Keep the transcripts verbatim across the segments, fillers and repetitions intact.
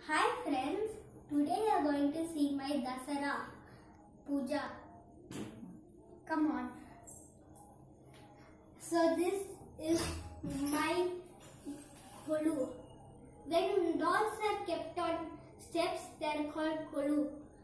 Hi friends, today we are going to see my Dasara Puja. Come on. So this is my Kolu. When dolls are kept on steps, they are called Kolu.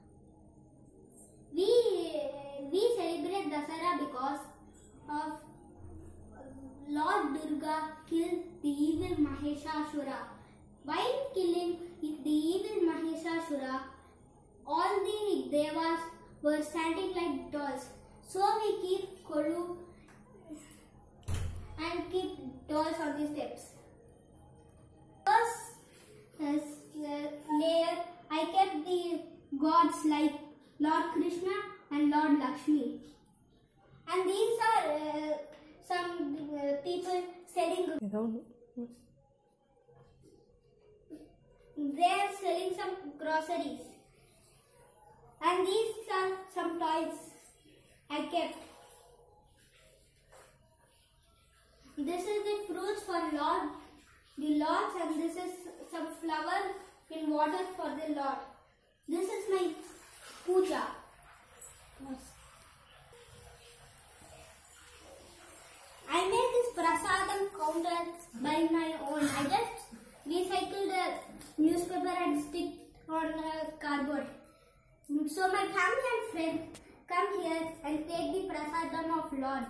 We we celebrate Dasara because of Lord Durga killed the evil Mahishasura. While killing the evil Mahishasura, all the devas were standing like dolls. So we keep Kolu and keep dolls on the steps. First uh, layer, I kept the gods like Lord Krishna and Lord Lakshmi. And these are uh, some uh, people selling. They are selling some groceries. And these are some toys I kept. This is the fruits for Lord, the Lords, and this is some flower in water for the Lord. This is my puja. I made this prasadam counter by my own. I just recycled the newspaper and stick on uh, cardboard. So my family and friends come here and take the prasadam of Lord.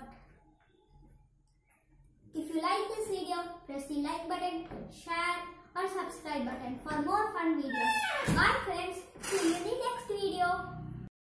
If you like this video, press the like button, share or subscribe button for more fun videos. Bye friends, see you in the next video.